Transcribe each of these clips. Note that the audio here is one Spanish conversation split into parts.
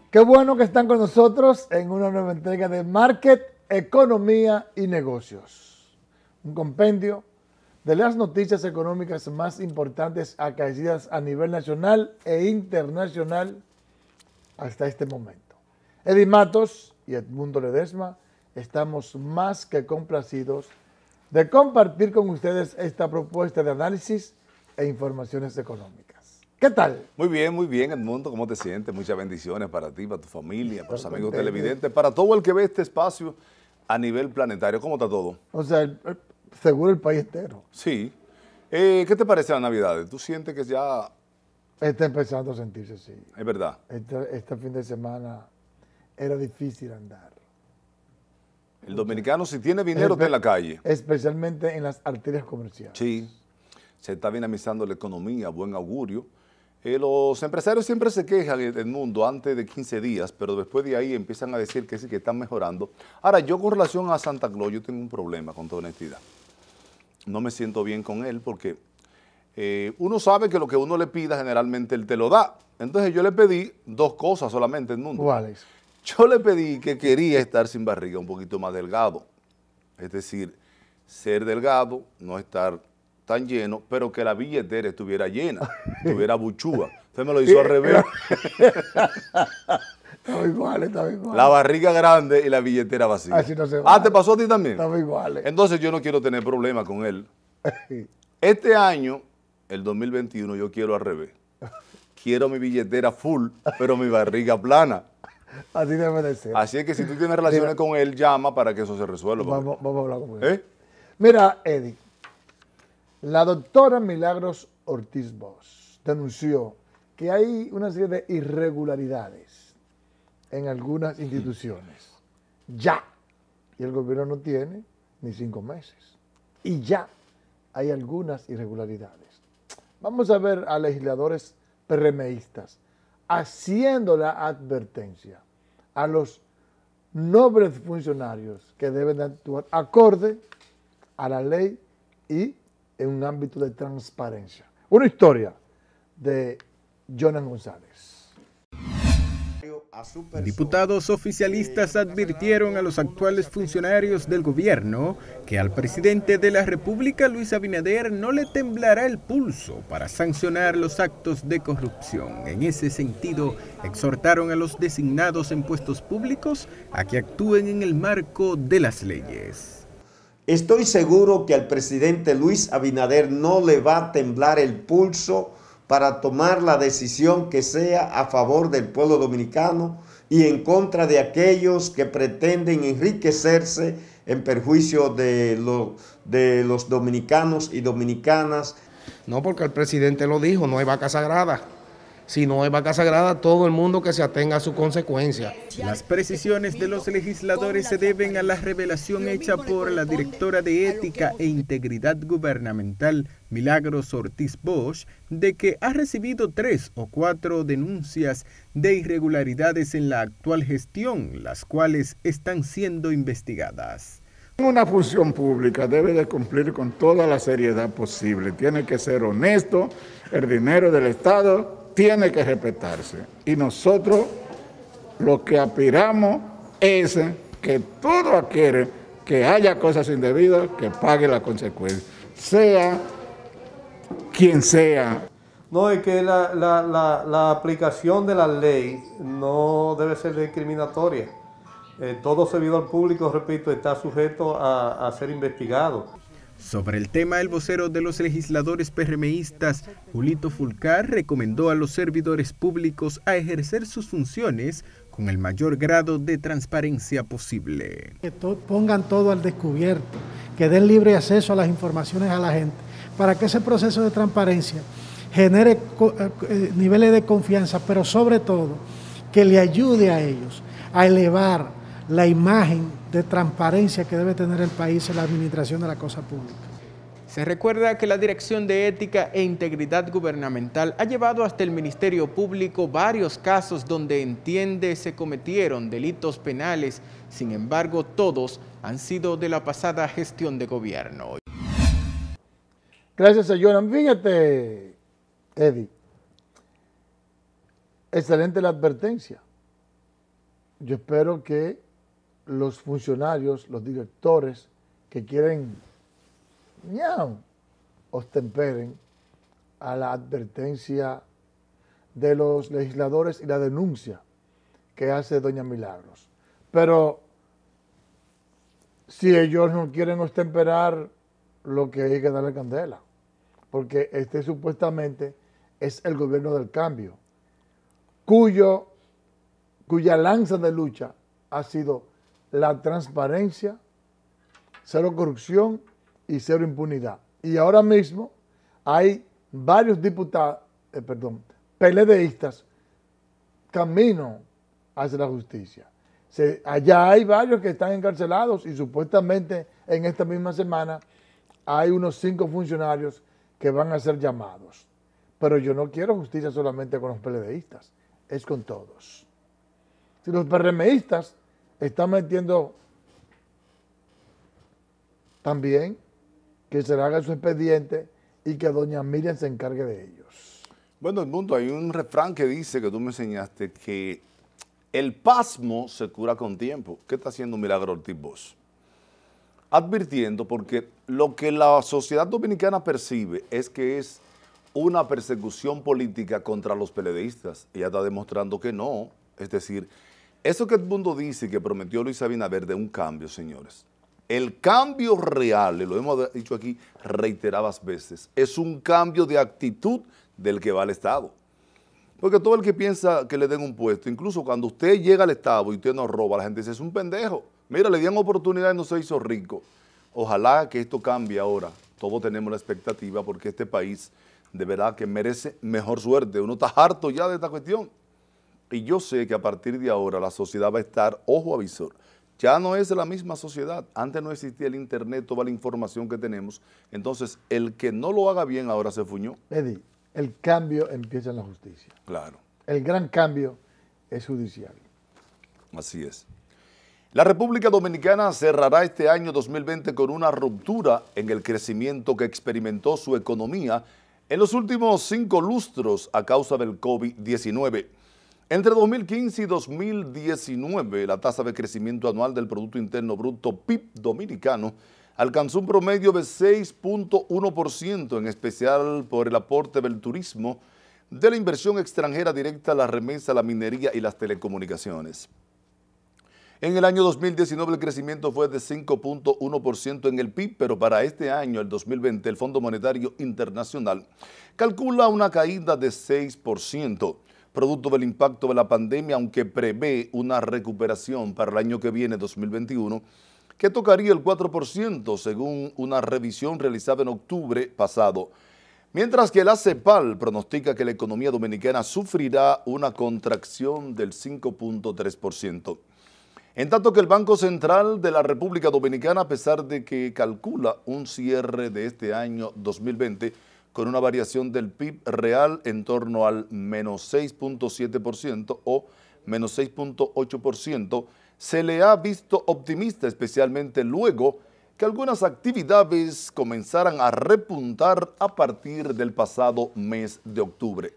Qué bueno que están con nosotros en una nueva entrega de Market, Economía y Negocios. Un compendio de las noticias económicas más importantes acaecidas a nivel nacional e internacional hasta este momento. Eddie Matos y Edmundo Ledesma estamos más que complacidos de compartir con ustedes esta propuesta de análisis e informaciones económicas. ¿Qué tal? Muy bien, Edmundo, ¿cómo te sientes? Muchas bendiciones para ti, para tu familia, para tus amigos televidentes, para todo el que ve este espacio a nivel planetario. ¿Cómo está todo? O sea, seguro el país entero. Sí. ¿Qué te parece la Navidad? ¿Tú sientes que ya...? Está empezando a sentirse así. Es verdad. Este fin de semana era difícil andar. El dominicano, si tiene dinero, está en la calle. Especialmente en las arterias comerciales. Sí. Se está dinamizando la economía, buen augurio. Los empresarios siempre se quejan del mundo antes de 15 días, pero después de ahí empiezan a decir que sí, que están mejorando. Ahora, yo con relación a Santa Claus, yo tengo un problema con toda honestidad. No me siento bien con él porque uno sabe que lo que uno le pida generalmente él te lo da. Entonces yo le pedí dos cosas solamente al mundo. ¿Cuáles? Yo le pedí que quería estar sin barriga, un poquito más delgado. Es decir, ser delgado, no estar tan lleno, pero que la billetera estuviera llena, estuviera buchúa. Usted me lo hizo al revés. Estamos iguales. La barriga grande y la billetera vacía. Así no se va. ¿Te pasó a ti también? Estamos iguales. Entonces yo no quiero tener problemas con él. Este año, el 2021, yo quiero al revés. Quiero mi billetera full, pero mi barriga plana. Así debe de ser. Así es que si tú tienes relaciones con él, llama para que eso se resuelva. Vamos a hablar con él. Mira, Eddie, la doctora Milagros Ortiz Bosch denunció que hay una serie de irregularidades en algunas instituciones. Ya. Y el gobierno no tiene ni 5 meses. Y ya hay algunas irregularidades. Vamos a ver a legisladores PRMistas haciendo la advertencia a los nobles funcionarios que deben actuar acorde a la ley y en un ámbito de transparencia. Una historia de Jonan González. Diputados oficialistas advirtieron a los actuales funcionarios del gobierno que al presidente de la República, Luis Abinader, no le temblará el pulso para sancionar los actos de corrupción. En ese sentido, exhortaron a los designados en puestos públicos a que actúen en el marco de las leyes. Estoy seguro que al presidente Luis Abinader no le va a temblar el pulso para tomar la decisión que sea a favor del pueblo dominicano y en contra de aquellos que pretenden enriquecerse en perjuicio de los dominicanos y dominicanas. No, porque el presidente lo dijo, no hay vaca sagrada. Si no hay vaca sagrada, todo el mundo que se atenga a su consecuencia. Las precisiones de los legisladores se deben a la revelación hecha por la directora de Ética e Integridad Gubernamental, Milagros Ortiz Bosch, de que ha recibido 3 o 4 denuncias de irregularidades en la actual gestión, las cuales están siendo investigadas. Una función pública debe de cumplir con toda la seriedad posible, tiene que ser honesto, el dinero del Estado tiene que respetarse. Y nosotros lo que aspiramos es que todo aquel que haya cosas indebidas, que pague la consecuencia, sea quien sea. No, es que la aplicación de la ley no debe ser discriminatoria. Todo servidor público, repito, está sujeto a ser investigado. Sobre el tema, el vocero de los legisladores PRMistas, Julito Fulcar, recomendó a los servidores públicos a ejercer sus funciones con el mayor grado de transparencia posible. Que pongan todo al descubierto, que den libre acceso a las informaciones a la gente, para que ese proceso de transparencia genere niveles de confianza, pero sobre todo que le ayude a ellos a elevar la imagen de transparencia que debe tener el país en la administración de la cosa pública. Se recuerda que la Dirección de Ética e Integridad Gubernamental ha llevado hasta el Ministerio Público varios casos donde entiende se cometieron delitos penales, sin embargo todos han sido de la pasada gestión de gobierno. Gracias a Jonan. Fíjate, Eddie, excelente la advertencia. yo espero que los funcionarios, los directores que quieren ostemperen a la advertencia de los legisladores y la denuncia que hace doña Milagros. Pero si ellos no quieren ostemperar, lo que hay que darle candela, porque este supuestamente es el gobierno del cambio, cuya lanza de lucha ha sido la transparencia, cero corrupción y cero impunidad. Y ahora mismo hay varios diputados, PLDistas, camino hacia la justicia. Allá hay varios que están encarcelados y supuestamente en esta misma semana hay unos 5 funcionarios que van a ser llamados. Pero yo no quiero justicia solamente con los PLDistas, es con todos. Si los PRMistas están metiendo también, que se le haga su expediente y que doña Miriam se encargue de ellos. Bueno, Edmundo, hay un refrán que dice, que tú me enseñaste, que el pasmo se cura con tiempo. ¿Qué está haciendo Milagros Ortiz Bosch? Advirtiendo, porque lo que la sociedad dominicana percibe es que es una persecución política contra los PLDistas. Ella está demostrando que no. Es decir, eso que Edmundo dice y que prometió Luis Abinader de un cambio, señores. El cambio real, y lo hemos dicho aquí reiteradas veces, es un cambio de actitud del que va al Estado. Porque todo el que piensa que le den un puesto, incluso cuando usted llega al Estado y usted nos roba, la gente dice, es un pendejo. Mira, le dieron oportunidad y no se hizo rico. Ojalá que esto cambie ahora. Todos tenemos la expectativa porque este país de verdad que merece mejor suerte. Uno está harto ya de esta cuestión. Y yo sé que a partir de ahora la sociedad va a estar ojo avisor. Ya no es la misma sociedad. Antes no existía el internet, toda la información que tenemos. Entonces, el que no lo haga bien ahora se fuñó. Eddie, el cambio empieza en la justicia. Claro. El gran cambio es judicial. Así es. La República Dominicana cerrará este año 2020 con una ruptura en el crecimiento que experimentó su economía en los últimos 5 lustros a causa del COVID-19. Entre 2015 y 2019, la tasa de crecimiento anual del Producto Interno Bruto PIB dominicano alcanzó un promedio de 6.1%, en especial por el aporte del turismo, de la inversión extranjera directa, la remesa, la minería y las telecomunicaciones. En el año 2019 el crecimiento fue de 5.1% en el PIB, pero para este año, el 2020, el Fondo Monetario Internacional calcula una caída de 6%. Producto del impacto de la pandemia, aunque prevé una recuperación para el año que viene, 2021, que tocaría el 4%, según una revisión realizada en octubre pasado. Mientras que la CEPAL pronostica que la economía dominicana sufrirá una contracción del 5.3%. En tanto que el Banco Central de la República Dominicana, a pesar de que calcula un cierre de este año 2020, con una variación del PIB real en torno al menos 6.7% o menos 6.8%, se le ha visto optimista, especialmente luego que algunas actividades comenzaran a repuntar a partir del pasado mes de octubre.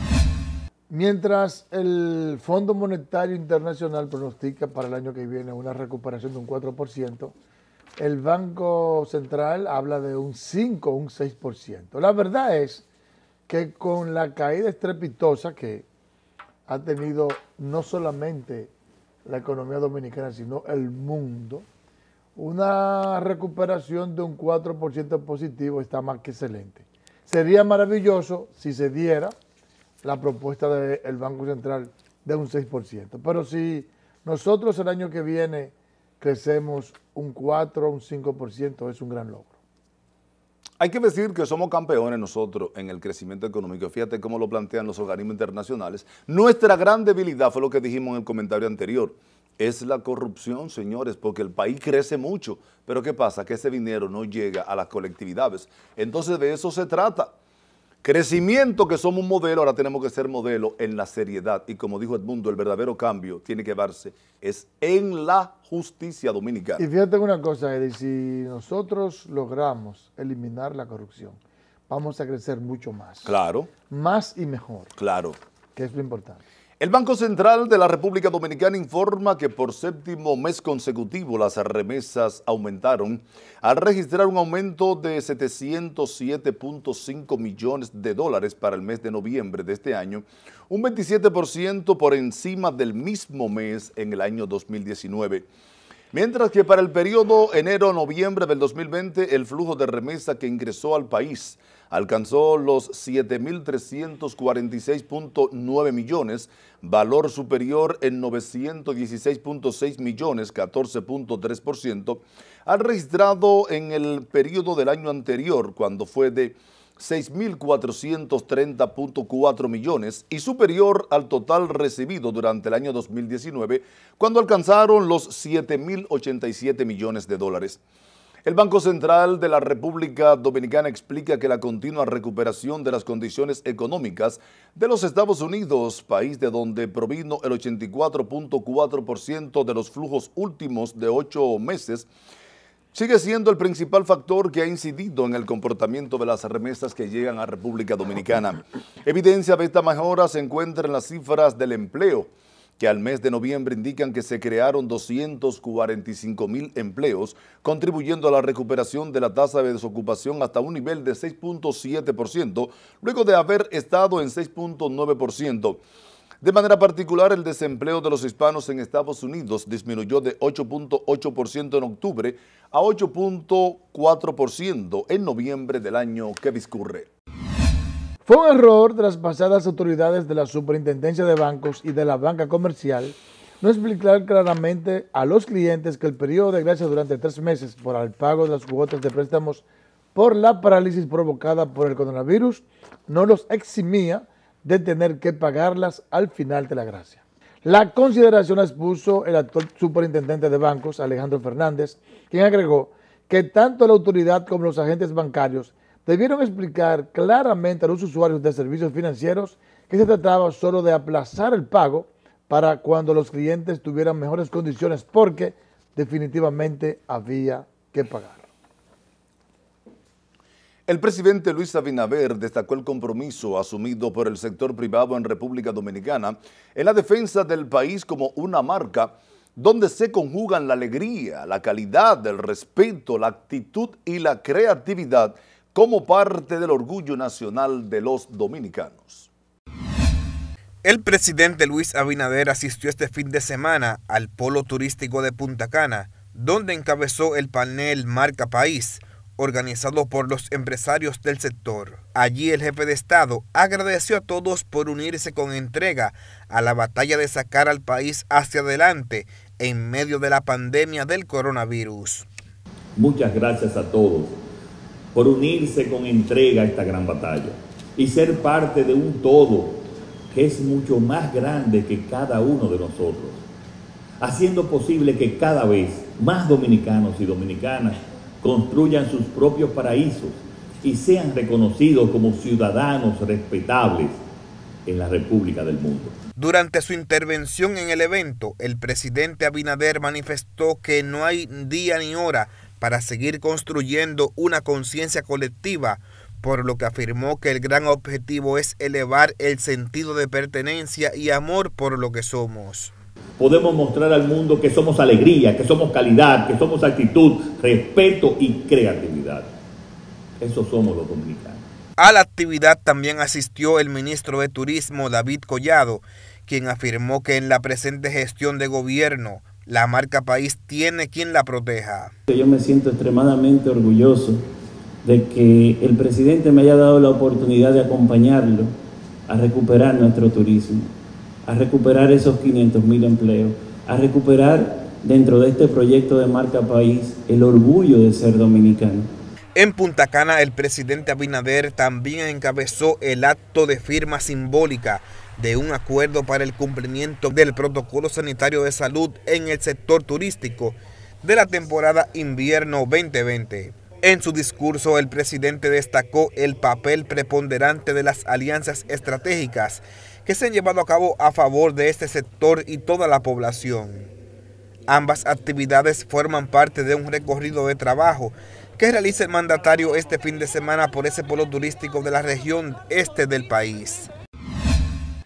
Mientras el Fondo Monetario Internacional pronostica para el año que viene una recuperación de un 4%, el Banco Central habla de un 5 o un 6%. La verdad es que con la caída estrepitosa que ha tenido no solamente la economía dominicana, sino el mundo, una recuperación de un 4% positivo está más que excelente. Sería maravilloso si se diera la propuesta del Banco Central de un 6%, pero si nosotros el año que viene crecemos un 4 o un 5%, es un gran logro. Hay que decir que somos campeones nosotros en el crecimiento económico. Fíjate cómo lo plantean los organismos internacionales. Nuestra gran debilidad fue lo que dijimos en el comentario anterior. Es la corrupción, señores, porque el país crece mucho. Pero ¿qué pasa? Que ese dinero no llega a las colectividades. Entonces de eso se trata. Crecimiento, que somos un modelo, ahora tenemos que ser modelo en la seriedad. Y como dijo Edmundo, el verdadero cambio tiene que darse es en la justicia dominicana. Y fíjate una cosa, Eddie, si nosotros logramos eliminar la corrupción, vamos a crecer mucho más. Claro. Más y mejor. Claro. Que es lo importante. El Banco Central de la República Dominicana informa que por séptimo mes consecutivo las remesas aumentaron al registrar un aumento de 707.5 millones de dólares para el mes de noviembre de este año, un 27% por encima del mismo mes en el año 2019. Mientras que para el periodo enero-noviembre del 2020, el flujo de remesa que ingresó al país alcanzó los 7.346.9 millones, valor superior en 916.6 millones, 14.3%, al registrado en el periodo del año anterior, cuando fue de 6.430.4 millones y superior al total recibido durante el año 2019, cuando alcanzaron los 7.087 millones de dólares. El Banco Central de la República Dominicana explica que la continua recuperación de las condiciones económicas de los Estados Unidos, país de donde provino el 84.4% de los flujos últimos de 8 meses, sigue siendo el principal factor que ha incidido en el comportamiento de las remesas que llegan a República Dominicana. Evidencia de esta mejora se encuentra en las cifras del empleo, que al mes de noviembre indican que se crearon 245,000 empleos, contribuyendo a la recuperación de la tasa de desocupación hasta un nivel de 6.7%, luego de haber estado en 6.9%. De manera particular, el desempleo de los hispanos en Estados Unidos disminuyó de 8.8% en octubre a 8.4% en noviembre del año que discurre. Fue un error de las pasadas autoridades de la Superintendencia de Bancos y de la Banca Comercial no explicar claramente a los clientes que el periodo de gracia durante 3 meses por el pago de las cuotas de préstamos por la parálisis provocada por el coronavirus no los eximía de tener que pagarlas al final de la gracia. La consideración la expuso el actual superintendente de bancos, Alejandro Fernández, quien agregó que tanto la autoridad como los agentes bancarios debieron explicar claramente a los usuarios de servicios financieros que se trataba solo de aplazar el pago para cuando los clientes tuvieran mejores condiciones, porque definitivamente había que pagar. El presidente Luis Abinader destacó el compromiso asumido por el sector privado en República Dominicana en la defensa del país como una marca donde se conjugan la alegría, la calidad, el respeto, la actitud y la creatividad como parte del orgullo nacional de los dominicanos. El presidente Luis Abinader asistió este fin de semana al Polo Turístico de Punta Cana, donde encabezó el panel Marca País, organizado por los empresarios del sector. Allí el jefe de Estado agradeció a todos por unirse con entrega a la batalla de sacar al país hacia adelante en medio de la pandemia del coronavirus. Muchas gracias a todos por unirse con entrega a esta gran batalla y ser parte de un todo que es mucho más grande que cada uno de nosotros, haciendo posible que cada vez más dominicanos y dominicanas construyan sus propios paraísos y sean reconocidos como ciudadanos respetables en la República del mundo. Durante su intervención en el evento, el presidente Abinader manifestó que no hay día ni hora para seguir construyendo una conciencia colectiva, por lo que afirmó que el gran objetivo es elevar el sentido de pertenencia y amor por lo que somos. Podemos mostrar al mundo que somos alegría, que somos calidad, que somos actitud, respeto y creatividad. Eso somos los dominicanos. A la actividad también asistió el ministro de Turismo, David Collado, quien afirmó que en la presente gestión de gobierno, la marca país tiene quien la proteja. Yo me siento extremadamente orgulloso de que el presidente me haya dado la oportunidad de acompañarlo a recuperar nuestro turismo, a recuperar esos 500,000 empleos, a recuperar dentro de este proyecto de marca país el orgullo de ser dominicano. En Punta Cana, el presidente Abinader también encabezó el acto de firma simbólica de un acuerdo para el cumplimiento del protocolo sanitario de salud en el sector turístico de la temporada invierno 2020. En su discurso, el presidente destacó el papel preponderante de las alianzas estratégicas que se han llevado a cabo a favor de este sector y toda la población. Ambas actividades forman parte de un recorrido de trabajo que realiza el mandatario este fin de semana por ese polo turístico de la región este del país.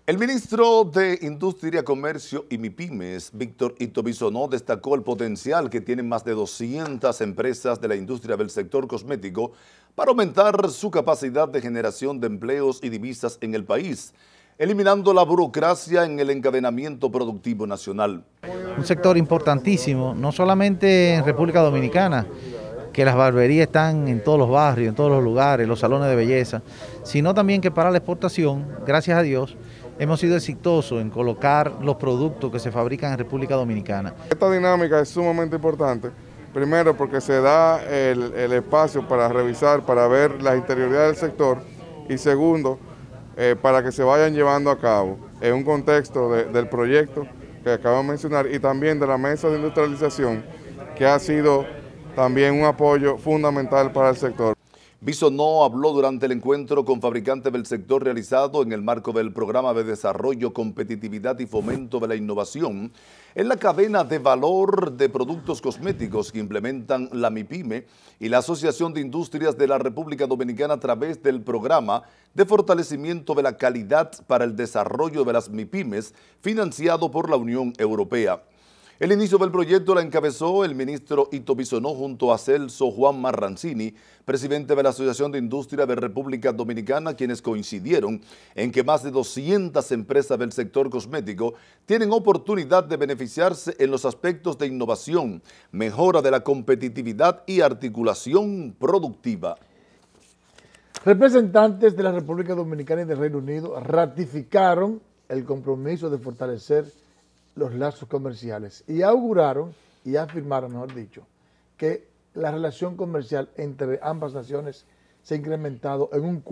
El ministro de Industria, Comercio y MIPYMES, Víctor Ito Bisonó, destacó el potencial que tienen más de 200 empresas de la industria del sector cosmético para aumentar su capacidad de generación de empleos y divisas en el país, eliminando la burocracia en el encadenamiento productivo nacional. Un sector importantísimo, no solamente en República Dominicana, que las barberías están en todos los barrios, en todos los lugares, los salones de belleza, sino también que para la exportación, gracias a Dios, hemos sido exitosos en colocar los productos que se fabrican en República Dominicana. Esta dinámica es sumamente importante, primero porque se da el espacio para revisar, para ver la interioridad del sector, y segundo, para que se vayan llevando a cabo en un contexto del proyecto que acabo de mencionar y también de la mesa de industrialización, que ha sido también un apoyo fundamental para el sector. Bisonó habló durante el encuentro con fabricantes del sector realizado en el marco del Programa de Desarrollo, Competitividad y Fomento de la Innovación en la cadena de valor de productos cosméticos que implementan la MIPYME y la Asociación de Industrias de la República Dominicana a través del Programa de Fortalecimiento de la Calidad para el Desarrollo de las MIPYMES financiado por la Unión Europea. El inicio del proyecto la encabezó el ministro Ito Bisonó junto a Celso Juan Marrancini, presidente de la Asociación de Industria de República Dominicana, quienes coincidieron en que más de 200 empresas del sector cosmético tienen oportunidad de beneficiarse en los aspectos de innovación, mejora de la competitividad y articulación productiva. Representantes de la República Dominicana y del Reino Unido ratificaron el compromiso de fortalecer los lazos comerciales y auguraron y afirmaron, mejor dicho, que la relación comercial entre ambas naciones se ha incrementado en un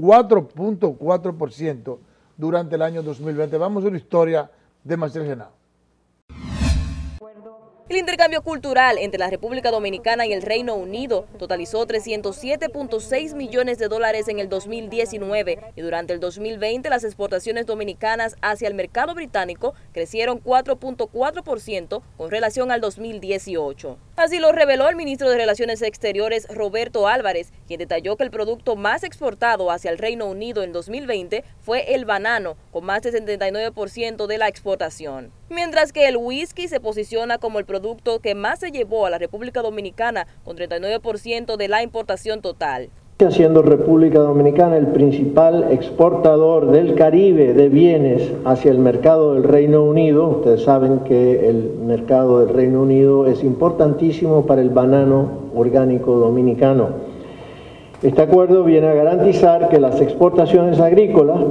4.4% durante el año 2020. Vamos a una historia de Marcel Genao. El intercambio cultural entre la República Dominicana y el Reino Unido totalizó 307.6 millones de dólares en el 2019 y durante el 2020 las exportaciones dominicanas hacia el mercado británico crecieron 4.4% con relación al 2018. Así lo reveló el ministro de Relaciones Exteriores, Roberto Álvarez, quien detalló que el producto más exportado hacia el Reino Unido en 2020 fue el banano, con más del 79% de la exportación. Mientras que el whisky se posiciona como el producto que más se llevó a la República Dominicana, con 39% de la importación total. Siendo República Dominicana el principal exportador del Caribe de bienes hacia el mercado del Reino Unido, ustedes saben que el mercado del Reino Unido es importantísimo para el banano orgánico dominicano. Este acuerdo viene a garantizar que las exportaciones agrícolas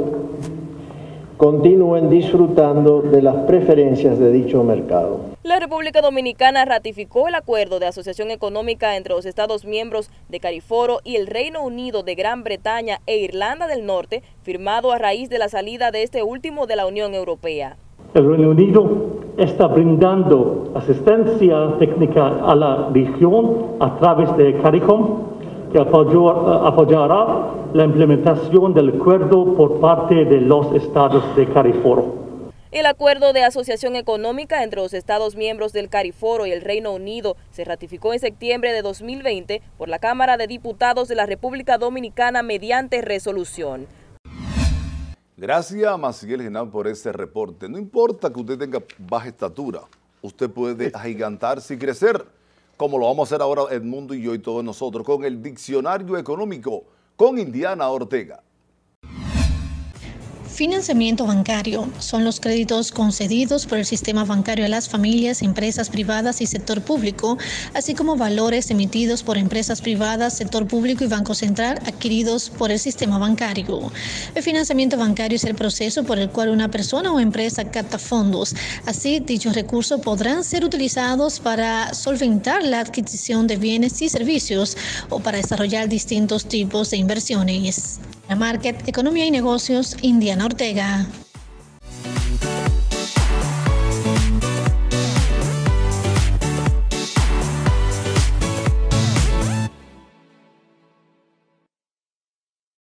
continúen disfrutando de las preferencias de dicho mercado. La República Dominicana ratificó el acuerdo de asociación económica entre los Estados miembros de CARIFORO y el Reino Unido de Gran Bretaña e Irlanda del Norte, firmado a raíz de la salida de este último de la Unión Europea. El Reino Unido está brindando asistencia técnica a la región a través de CARICOM, que apoyará la implementación del acuerdo por parte de los estados de CARIFORO. El acuerdo de asociación económica entre los estados miembros del CARIFORO y el Reino Unido se ratificó en septiembre de 2020 por la Cámara de Diputados de la República Dominicana mediante resolución. Gracias, Maciel Genao, por ese reporte. No importa que usted tenga baja estatura, usted puede agigantarse y crecer, como lo vamos a hacer ahora Edmundo y yo y todos nosotros, con el Diccionario Económico, con Indiana Ortega. Financiamiento bancario son los créditos concedidos por el sistema bancario a las familias, empresas privadas y sector público, así como valores emitidos por empresas privadas, sector público y Banco Central adquiridos por el sistema bancario. El financiamiento bancario es el proceso por el cual una persona o empresa capta fondos. Así, dichos recursos podrán ser utilizados para solventar la adquisición de bienes y servicios o para desarrollar distintos tipos de inversiones. La Market, Economía y Negocios, Indiana Ortega.